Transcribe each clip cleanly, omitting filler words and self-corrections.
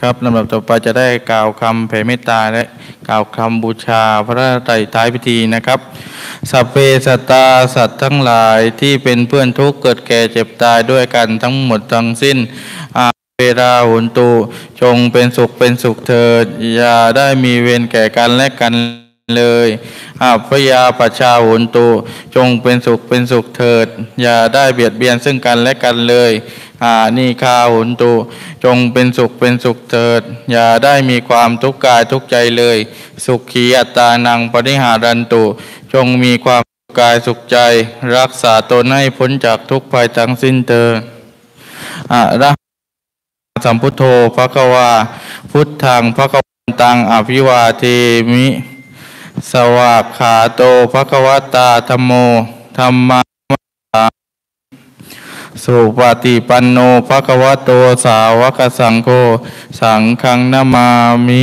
ครับลำดับต่อไปจะได้กล่าวคำแผ่เมตตาและกล่าวคำบูชาพระไตรท้ายพิธีนะครับสัพเพสัตตาสัตว์ทั้งหลายที่เป็นเพื่อนทุกข์เกิดแก่เจ็บตายด้วยกันทั้งหมดทั้งสิ้นเวลาหุนตุจงเป็นสุขเถิดอย่าได้มีเวรแก่กันและกันเลยพยาปัชชาหุนตุจงเป็นสุขเถิดอย่าได้เบียดเบียนซึ่งกันและกันเลยนิคาหุนตุจงเป็นสุขเถิดอย่าได้มีความทุกข์กายทุกข์ใจเลยสุขีอัตตานังปริหารันตุจงมีความกายสุขใจรักษาตนให้พ้นจากทุกภัยทั้งสิ้นเถิดอะระสัมพุทโธภควาพุทธังภควันตังอภิวาเทมิสวากขาโตภควตาธัมโมธัมมาสุปฏิปันโนภควโตสาวกสังโฆสังฆังนามามิ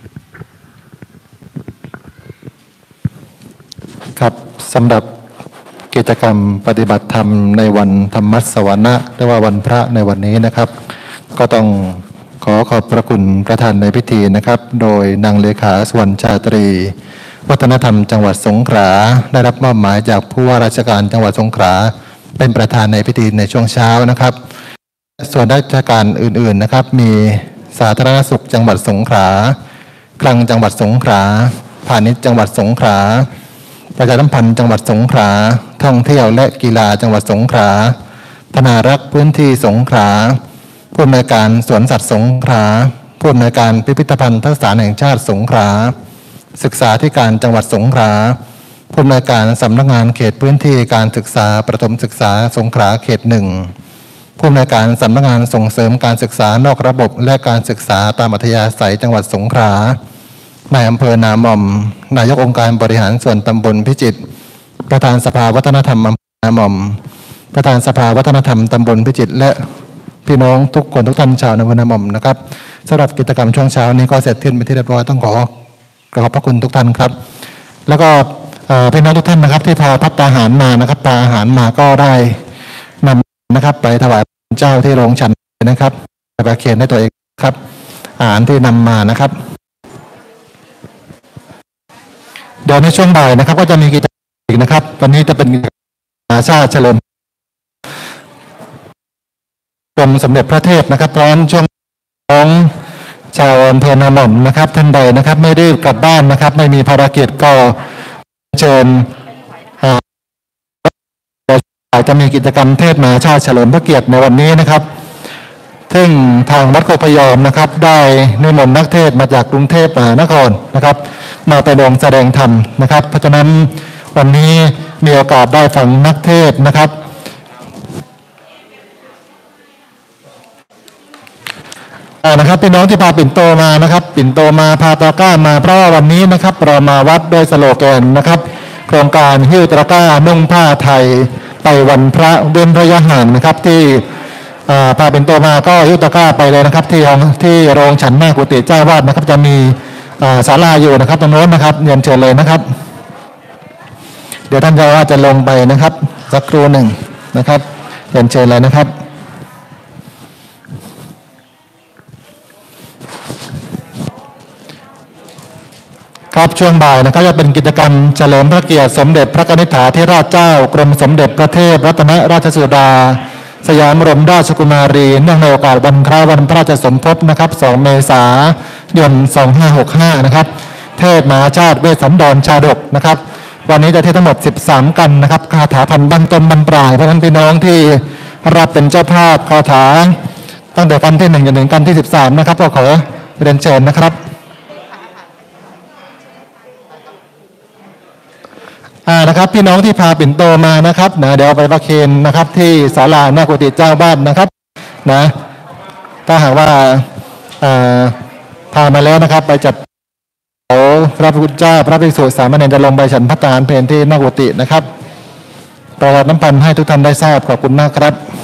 ครับสำหรับกิจกรรมปฏิบัติธรรมในวันธรรมสวนะหรือว่าวันพระในวันนี้นะครับก็ต้องขอบพระคุณประธานในพิธีนะครับโดยนางเลขาสวรรณชาตรีวัฒนธรรมจังหวัดสงขลาได้รับมอบหมายจากผู้ว่าราชการจังหวัดสงขลาเป็นประธานในพิธีในช่วงเช้านะครับส่วนราชการอื่นๆนะครับมีสาธารณสุขจังหวัดสงขลาคลังจังหวัดสงขลาพาณิชย์จังหวัดสงขลาประชาสัมพันธ์จังหวัดสงขลาท่องเที่ยวและกีฬาจังหวัดสงขลาธนารักษ์พื้นที่สงขลาผู้อำนวยการสวนสัตว์สงขลาผู้อำนวยการพิพิธภัณฑ์สถานแห่งชาติสงขลาศึกษาธิการจังหวัดสงขลาผู้อำนวยการสำนักงานเขตพื้นที่การศึกษาประถมศึกษาสงขลาเขตหนึ่งผู้อำนวยการสำนักงานส่งเสริมการศึกษานอกระบบและการศึกษาตามอัธยาศัยจังหวัดสงขลานายอำเภอนาหม่อมนายกองค์การบริหารส่วนตำบลพิจิตรประธานสภาวัฒนธรรมอำเภอนาหม่อมประธานสภาวัฒนธรรมตำบลพิจิตรและพี่น้องทุกคนทุกท่านชาวอำเภอนาหม่อมนะครับสำหรับกิจกรรมช่วงเช้านี้ก็เสร็จสิ้นไปที่เรียบร้อยต้องขอบพระคุณทุกท่านครับแล้วก็พี่น้องทุกท่านนะครับที่พาภัตตาหารมานะครับพาอาหารมาก็ได้นำนะครับไปถวายเจ้าที่โรงฉันนะครับไปประเคนให้ตัวเองครับอาหารที่นำมานะครับเดี๋ยวในช่วงบ่ายนะครับก็จะมีกิจกรรมอีกนะครับวันนี้จะเป็นอาชาติเฉลิมกรมสมเด็จพระเทพนะครับตอนช่วงของชาวอำเภอนาหม่อมนะครับท่านใดนะครับไม่ได้กลับบ้านนะครับไม่มีภารกิจก็เชิญจะมีกิจกรรมเทศมหาชาติเฉลิมพระเกียรติในวันนี้นะครับซึ่งทางวัดโคกพยอมนะครับได้นิมนต์นักเทศมาจากกรุงเทพมหานครนะครับมาไปลงแสดงธรรมนะครับเพราะฉะนั้นวันนี้มีโอกาสได้ฟังนักเทศนะครับนะครับพี่น้องที่พาปิ่นโตมานะครับปิ่นโตมาพาตะกร้ามาเพราะว่าวันนี้นะครับเรามาวัดโดยสโลแกนนะครับโครงการหิ้วตะกร้านุ่งผ้าไทยไปวันพระเว้นระยะห่างนะครับที่พาปิ่นโตมาก็หิ้วตะกร้าไปเลยนะครับที่โรงฉันหน้ากุฏิเจ้าวาดนะครับจะมีศาลาอยู่นะครับตรงโน้นนะครับเรียนเชิญเลยนะครับเดี๋ยวท่านเจ้าว่าจะลงไปนะครับสักครู่หนึ่งนะครับเรียนเชิญเลยนะครับครับช่วงบ่ายนะครับจะเป็นกิจกรรมเฉลิมพระเกียรติสมเด็จพระกนิษฐาธิราชเจ้ากรมสมเด็จพระเทพรัตนราชสุดาสยามบรมราชกุมารีเนื่องในโอกาสวันคล้ายวันพระราชสมภพนะครับ2 เมษายน 2565นะครับเทศมหาชาติเวสสันดรชาดกนะครับวันนี้จะเทศทั้งหมด13กันนะครับคาถาพันบรรต้นบรรปลายเพราะฉะนั้นพี่น้องที่รับเป็นเจ้าภาพคาถาตั้งแต่กันที่1จนถึงกันที่13นะครับก็ขอเรียนเชิญนะครับนะครับพี่น้องที่พาปิ่นโตมานะครับนะเดี๋ยวไปประเคนนะครับที่ศาลาหน้ากุฏิเจ้าบ้านนะครับนะถ้าหากว่าพามาแล้วนะครับไปจัดพระพุทธเจ้าพระภิกษุสามเณรจะลงไปฉันภัตตาหารเพลที่หน้ากุฏินะครับประวัติน้ำพันให้ทุกท่านได้ทราบขอบคุณมากครับ